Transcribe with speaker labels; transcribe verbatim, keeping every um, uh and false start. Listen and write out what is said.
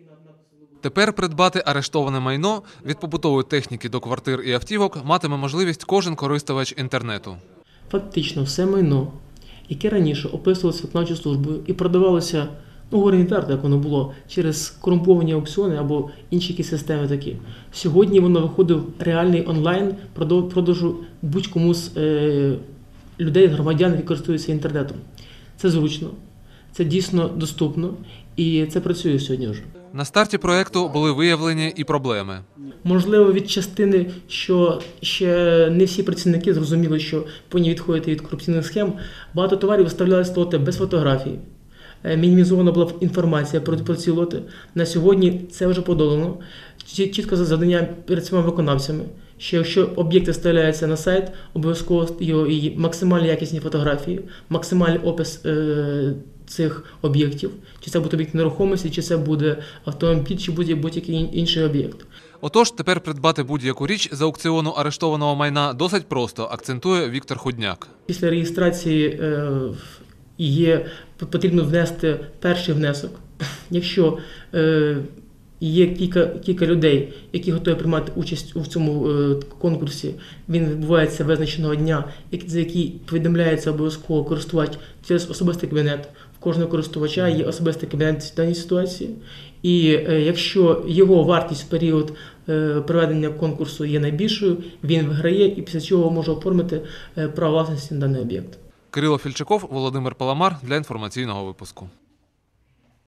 Speaker 1: Тепер придбати арештоване майно від побутової техніки до квартир і автівок матиме можливість кожен користувач інтернету.
Speaker 2: Фактично все майно, яке раніше описувалося виконавчою службою і продавалося, ну, говоримо відверто, як воно було, через корумповані аукціони або інші якісь системи такі. Сьогодні воно виходив реальний онлайн продажу будь-кому з е, людей, громадян, які користуються інтернетом. Це зручно, це дійсно доступно і це працює сьогодні вже.
Speaker 1: На старті проєкту були виявлені і проблеми.
Speaker 2: Можливо, від частини, що ще не всі працівники зрозуміли, що повинні відходити від корупційних схем, багато товарів виставлялися лоти без фотографій. Мінімізована була інформація про, про ці лоти. На сьогодні це вже подолано. Чітко завдання перед цими виконавцями, що якщо об'єкт виставляється на сайт, обов'язково його і максимально якісні фотографії, максимальний опис е, цих об'єктів, чи це буде об'єкт нерухомості, чи це буде автомобіль, чи будь-який інший об'єкт.
Speaker 1: Отож, тепер придбати будь-яку річ з аукціону арештованого майна досить просто, акцентує Віктор Худняк.
Speaker 2: Після реєстрації е, є, потрібно внести перший внесок. Якщо е, є кілька, кілька людей, які готові приймати участь у цьому е, конкурсі, він відбувається визначеного дня, за який повідомляється обов'язково користувач через особистий кабінет. В кожного користувача є особистий кабінет в даній ситуації. І е, якщо його вартість в період е, проведення конкурсу є найбільшою, він виграє і після цього може оформити е, право власності на даний об'єкт.
Speaker 1: Кирило Фільчаков, Володимир Паламар для інформаційного випуску.